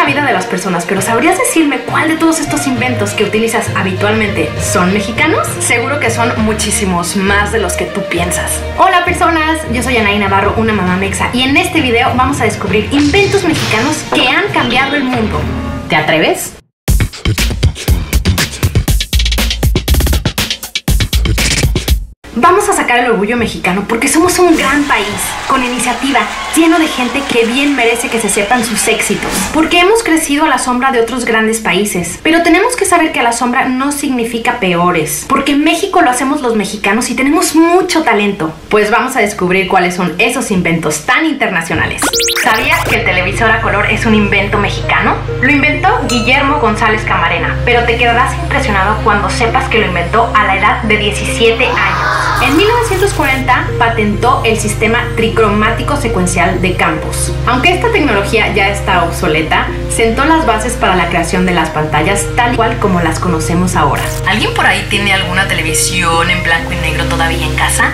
vida de las personas, pero ¿sabrías decirme cuál de todos estos inventos que utilizas habitualmente son mexicanos? Seguro que son muchísimos más de los que tú piensas. Hola personas, yo soy Anaí Navarro, una mamá mexa, y en este video vamos a descubrir inventos mexicanos que han cambiado el mundo. ¿Te atreves? Vamos a sacar el orgullo mexicano porque somos un gran país, con iniciativa, lleno de gente que bien merece que se sepan sus éxitos. Porque hemos crecido a la sombra de otros grandes países, pero tenemos que saber que a la sombra no significa peores, porque en México lo hacemos los mexicanos y tenemos mucho talento. Pues vamos a descubrir cuáles son esos inventos tan internacionales. ¿Sabías que el televisor a color es un invento mexicano? Lo inventó Guillermo González Camarena, pero te quedarás impresionado cuando sepas que lo inventó a la edad de 17 años. En 1940 patentó el sistema tricromático secuencial de campos. Aunque esta tecnología ya está obsoleta, sentó las bases para la creación de las pantallas tal cual como las conocemos ahora. ¿Alguien por ahí tiene alguna televisión en blanco y negro todavía en casa?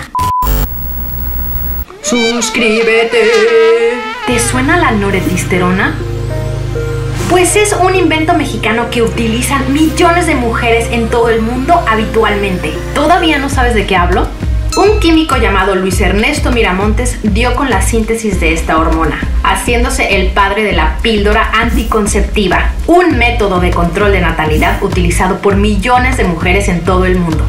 ¡Suscríbete! ¿Te suena la noretisterona? Pues es un invento mexicano que utilizan millones de mujeres en todo el mundo habitualmente. ¿Todavía no sabes de qué hablo? Un químico llamado Luis Ernesto Miramontes dio con la síntesis de esta hormona, haciéndose el padre de la píldora anticonceptiva, un método de control de natalidad utilizado por millones de mujeres en todo el mundo.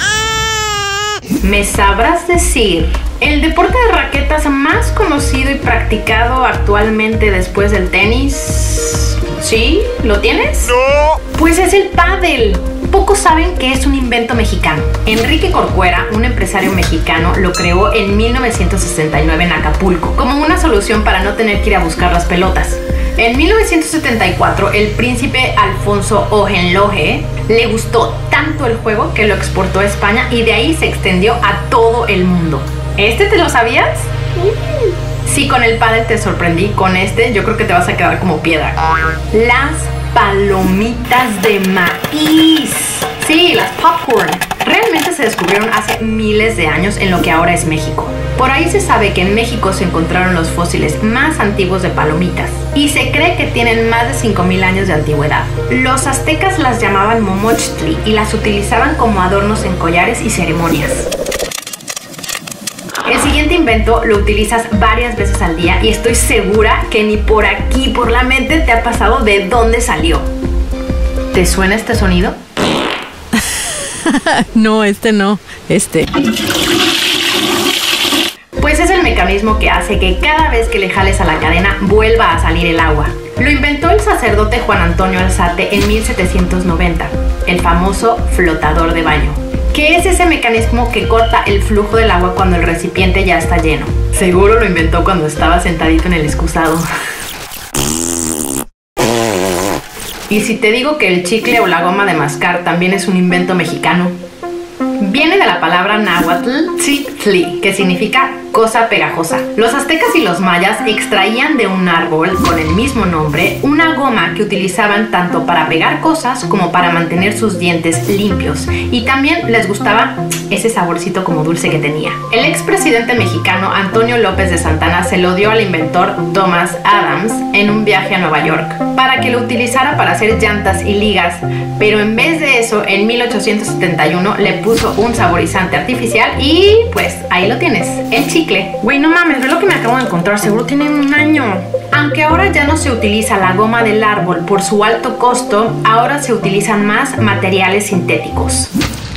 ¿Me sabrás decir el deporte de raquetas más conocido y practicado actualmente después del tenis? ¿Sí? ¿Lo tienes? ¡No! Pues es el pádel. Pocos saben que es un invento mexicano. Enrique Corcuera, un empresario mexicano, lo creó en 1969 en Acapulco, como una solución para no tener que ir a buscar las pelotas. En 1974, el príncipe Alfonso Hohenlohe le gustó tanto el juego que lo exportó a España y de ahí se extendió a todo el mundo. ¿Este te lo sabías? Si con el pádel te sorprendí, con este yo creo que te vas a quedar como piedra. Las palomitas de maíz. Sí, las popcorn. Realmente se descubrieron hace miles de años en lo que ahora es México. Por ahí se sabe que en México se encontraron los fósiles más antiguos de palomitas y se cree que tienen más de 5000 años de antigüedad. Los aztecas las llamaban momochtli y las utilizaban como adornos en collares y ceremonias. El siguiente invento lo utilizas varias veces al día y estoy segura que ni por aquí, por la mente, te ha pasado de dónde salió. ¿Te suena este sonido? No, este no, este. Pues es el mecanismo que hace que cada vez que le jales a la cadena vuelva a salir el agua. Lo inventó el sacerdote Juan Antonio Alzate en 1790, el famoso flotador de baño. ¿Qué es ese mecanismo que corta el flujo del agua cuando el recipiente ya está lleno? Seguro lo inventó cuando estaba sentadito en el excusado. ¿Y si te digo que el chicle o la goma de mascar también es un invento mexicano? Viene de la palabra náhuatl tzitli, que significa cosa pegajosa. Los aztecas y los mayas extraían de un árbol con el mismo nombre una goma que utilizaban tanto para pegar cosas como para mantener sus dientes limpios. Y también les gustaba ese saborcito como dulce que tenía. El expresidente mexicano Antonio López de Santana se lo dio al inventor Thomas Adams en un viaje a Nueva York para que lo utilizara para hacer llantas y ligas, pero en vez de eso, en 1871 le puso un saborizante artificial y pues ahí lo tienes, el chicle. Güey, no mames, ve lo que me acabo de encontrar, seguro tiene un año. Aunque ahora ya no se utiliza la goma del árbol por su alto costo, ahora se utilizan más materiales sintéticos.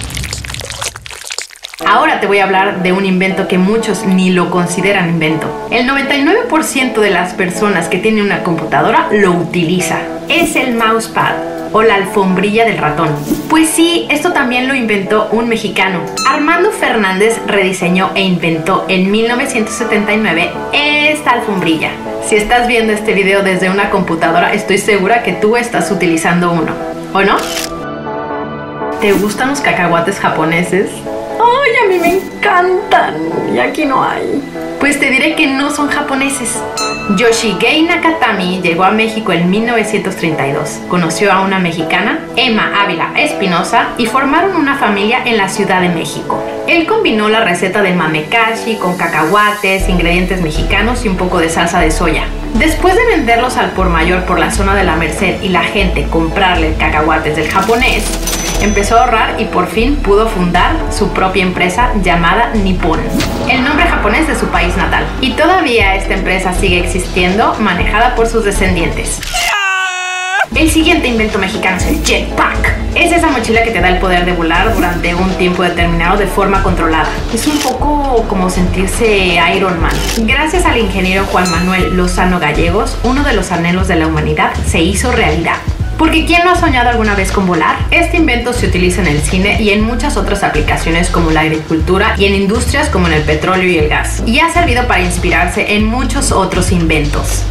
Ahora te voy a hablar de un invento que muchos ni lo consideran invento. El 99% de las personas que tienen una computadora lo utiliza. Es el mousepad o la alfombrilla del ratón. Pues sí, esto también lo inventó un mexicano. Armando Fernández rediseñó e inventó en 1979 esta alfombrilla. Si estás viendo este video desde una computadora, estoy segura que tú estás utilizando uno, ¿o no? ¿Te gustan los cacahuates japoneses? ¡Ay, a mí me encantan! Y aquí no hay. Pues te diré que no son japoneses. Yoshigei Nakatami llegó a México en 1932. Conoció a una mexicana, Emma Ávila Espinosa, y formaron una familia en la Ciudad de México. Él combinó la receta de mamekashi con cacahuates, ingredientes mexicanos y un poco de salsa de soya. Después de venderlos al por mayor por la zona de la Merced y la gente comprarle cacahuates del japonés, empezó a ahorrar y por fin pudo fundar su propia empresa llamada Nippon, el nombre japonés de su país natal. Y todavía esta empresa sigue existiendo, manejada por sus descendientes. El siguiente invento mexicano es el jetpack. Es esa mochila que te da el poder de volar durante un tiempo determinado de forma controlada. Es un poco como sentirse Iron Man. Gracias al ingeniero Juan Manuel Lozano Gallegos, uno de los anhelos de la humanidad se hizo realidad. Porque ¿quién no ha soñado alguna vez con volar? Este invento se utiliza en el cine y en muchas otras aplicaciones como la agricultura y en industrias como en el petróleo y el gas. Y ha servido para inspirarse en muchos otros inventos.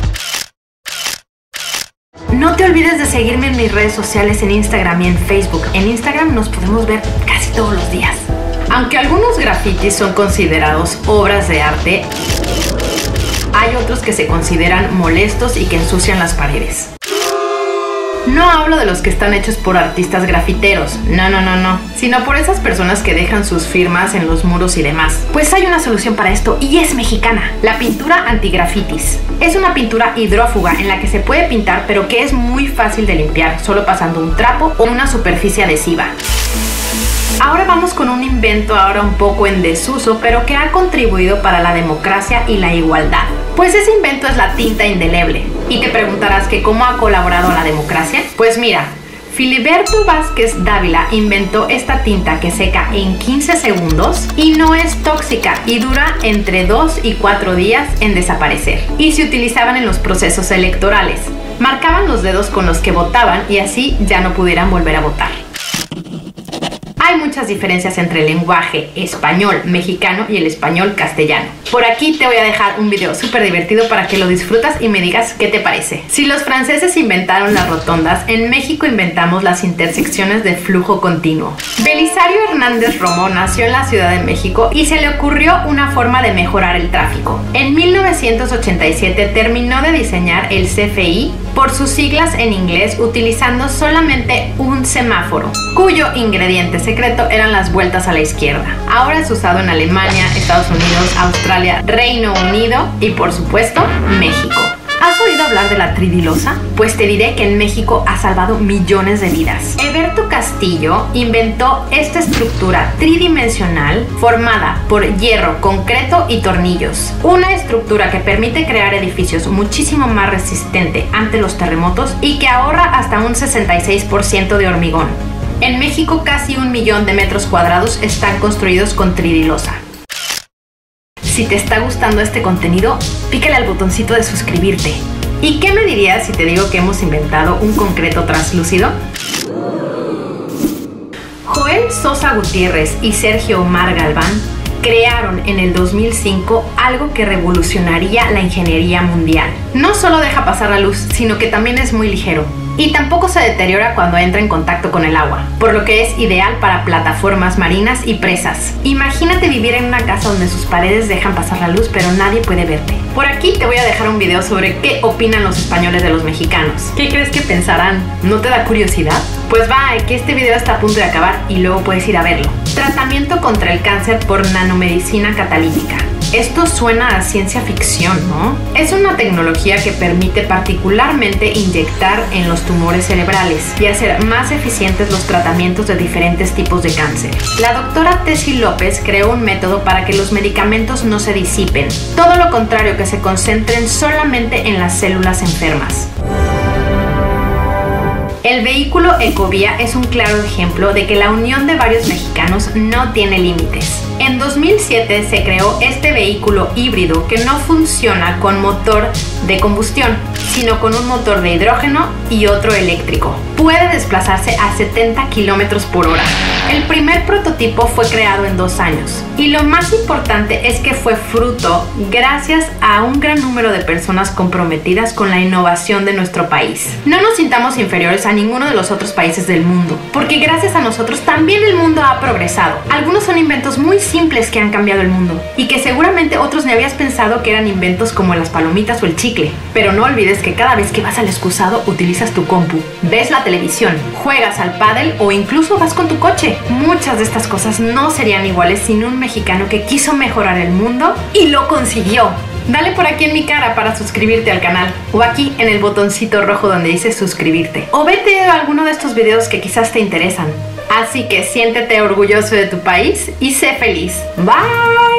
No te olvides de seguirme en mis redes sociales en Instagram y en Facebook. En Instagram nos podemos ver casi todos los días. Aunque algunos grafitis son considerados obras de arte, hay otros que se consideran molestos y que ensucian las paredes. No hablo de los que están hechos por artistas grafiteros, no, sino por esas personas que dejan sus firmas en los muros y demás. Pues hay una solución para esto y es mexicana, la pintura antigrafitis. Es una pintura hidrófuga en la que se puede pintar pero que es muy fácil de limpiar, solo pasando un trapo o una superficie adhesiva. Ahora vamos con un invento ahora un poco en desuso, pero que ha contribuido para la democracia y la igualdad. Pues ese invento es la tinta indeleble. Y te preguntarás que ¿cómo ha colaborado a la democracia? Pues mira, Filiberto Vázquez Dávila inventó esta tinta que seca en 15 segundos y no es tóxica y dura entre 2 y 4 días en desaparecer. Y se utilizaban en los procesos electorales. Marcaban los dedos con los que votaban y así ya no pudieran volver a votar. Hay muchas diferencias entre el lenguaje español mexicano y el español castellano. Por aquí te voy a dejar un video súper divertido para que lo disfrutas y me digas qué te parece. Si los franceses inventaron las rotondas, en México inventamos las intersecciones de flujo continuo. Belisario Hernández Romo nació en la Ciudad de México y se le ocurrió una forma de mejorar el tráfico. En 1987 terminó de diseñar el CFI, por sus siglas en inglés, utilizando solamente un semáforo, cuyo ingrediente secreto eran las vueltas a la izquierda. Ahora es usado en Alemania, Estados Unidos, Australia, Reino Unido y por supuesto México. ¿Has oído hablar de la tridilosa? Pues te diré que en México ha salvado millones de vidas. Heberto Castillo inventó esta estructura tridimensional formada por hierro, concreto y tornillos. Una estructura que permite crear edificios muchísimo más resistente ante los terremotos y que ahorra hasta un 66% de hormigón. En México casi 1 millón de metros cuadrados están construidos con tridilosa. Si te está gustando este contenido, pícale al botoncito de suscribirte. ¿Y qué me dirías si te digo que hemos inventado un concreto translúcido? Joel Sosa Gutiérrez y Sergio Omar Galván crearon en el 2005 algo que revolucionaría la ingeniería mundial. No solo deja pasar la luz, sino que también es muy ligero. Y tampoco se deteriora cuando entra en contacto con el agua, por lo que es ideal para plataformas marinas y presas. Imagínate vivir en una casa donde sus paredes dejan pasar la luz pero nadie puede verte. Por aquí te voy a dejar un video sobre qué opinan los españoles de los mexicanos. ¿Qué crees que pensarán? ¿No te da curiosidad? Pues va, que este video está a punto de acabar y luego puedes ir a verlo. Tratamiento contra el cáncer por nanomedicina catalítica. Esto suena a ciencia ficción, ¿no? Es una tecnología que permite particularmente inyectar en los tumores cerebrales y hacer más eficientes los tratamientos de diferentes tipos de cáncer. La doctora Tessie López creó un método para que los medicamentos no se disipen, todo lo contrario, que se concentren solamente en las células enfermas. El vehículo Ecovía es un claro ejemplo de que la unión de varios mexicanos no tiene límites. En 2007 se creó este vehículo híbrido que no funciona con motor de combustión, sino con un motor de hidrógeno y otro eléctrico. Puede desplazarse a 70 km por hora. El primer prototipo fue creado en 2 años. Y lo más importante es que fue fruto gracias a un gran número de personas comprometidas con la innovación de nuestro país. No nos sintamos inferiores a ninguno de los otros países del mundo, porque gracias a nosotros también el mundo ha progresado. Algunos son inventos muy simples que han cambiado el mundo y que seguramente otros ni habías pensado que eran inventos como las palomitas o el chicle. Pero no olvides que cada vez que vas al excusado utilizas tu compu, ves la televisión, juegas al pádel o incluso vas con tu coche. Muchas de estas cosas no serían iguales sin un mexicano que quiso mejorar el mundo y lo consiguió. Dale por aquí en mi cara para suscribirte al canal o aquí en el botoncito rojo donde dice suscribirte o vete a alguno de estos videos que quizás te interesan. Así que siéntete orgulloso de tu país y sé feliz. Bye.